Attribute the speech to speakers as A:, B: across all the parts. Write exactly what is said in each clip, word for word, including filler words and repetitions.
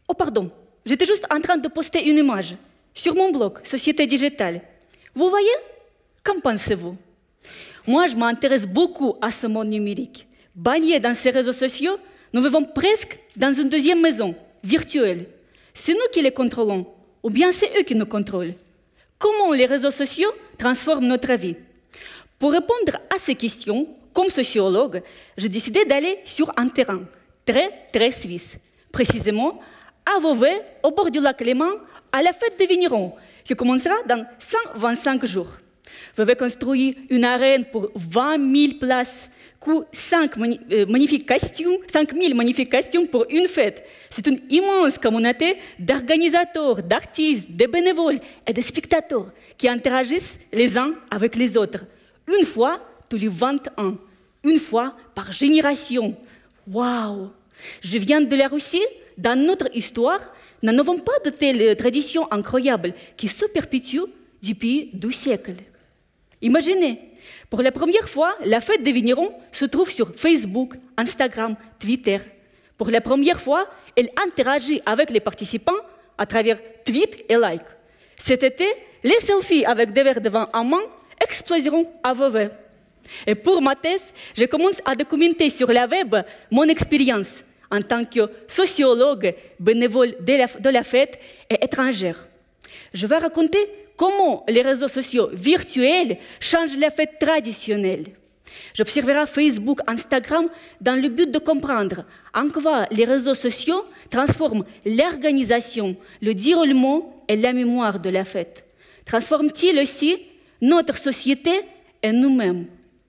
A: Oh pardon, j'étais juste en train de poster une image sur mon blog Société Digitale. Vous voyez? Qu'en pensez-vous? Moi, je m'intéresse beaucoup à ce monde numérique. Baignés dans ces réseaux sociaux, nous vivons presque dans une deuxième maison, virtuelle. C'est nous qui les contrôlons, ou bien c'est eux qui nous contrôlent. Comment les réseaux sociaux transforment notre vie? Pour répondre à ces questions, comme sociologue, j'ai décidé d'aller sur un terrain très, très suisse, précisément à Vevey, au bord du lac Léman, à la fête des vignerons, qui commencera dans cent vingt-cinq jours. Vevey construit une arène pour vingt mille places, coûte cinq magnifiques costumes, cinq mille magnifiques costumes pour une fête. C'est une immense communauté d'organisateurs, d'artistes, de bénévoles et de spectateurs qui interagissent les uns avec les autres. Une fois tous les vingt ans, une fois par génération. Waouh! Je viens de la Russie. Dans notre histoire, nous n'avons pas de telles traditions incroyables qui se perpétuent depuis deux siècles. Imaginez, pour la première fois, la fête des vignerons se trouve sur Facebook, Instagram, Twitter. Pour la première fois, elle interagit avec les participants à travers tweets et likes. Cet été, les selfies avec des verres de vin en main exploseront à Vevey. Et pour ma thèse, je commence à documenter sur la web mon expérience en tant que sociologue bénévole de la, de la fête et étrangère. Je vais raconter comment les réseaux sociaux virtuels changent la fête traditionnelle. J'observerai Facebook, Instagram dans le but de comprendre en quoi les réseaux sociaux transforment l'organisation, le déroulement et la mémoire de la fête. Transforment-ils aussi notre société et nous-mêmes?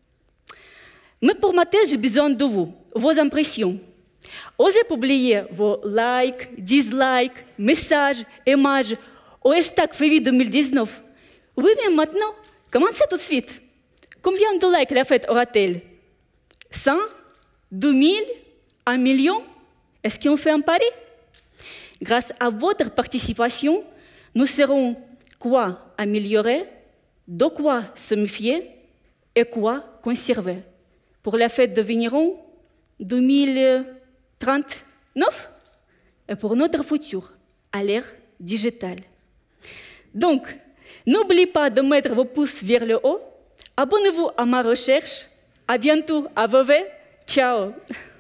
A: Mais pour ma thèse, j'ai besoin de vous, vos impressions. Osez publier vos likes, dislikes, messages, images au hashtag Fevi deux mille dix-neuf. Oui, mais maintenant, commencez tout de suite. Combien de likes la fête aura-t-elle? cent? deux mille? un million? Est-ce qu'on fait un pari? Grâce à votre participation, nous saurons quoi améliorer, de quoi se méfier et quoi conserver. Pour la fête de vignerons deux mille trente-neuf et pour notre futur à l'ère digitale. Donc, n'oubliez pas de mettre vos pouces vers le haut. Abonnez-vous à ma recherche. À bientôt à Vevey. Ciao.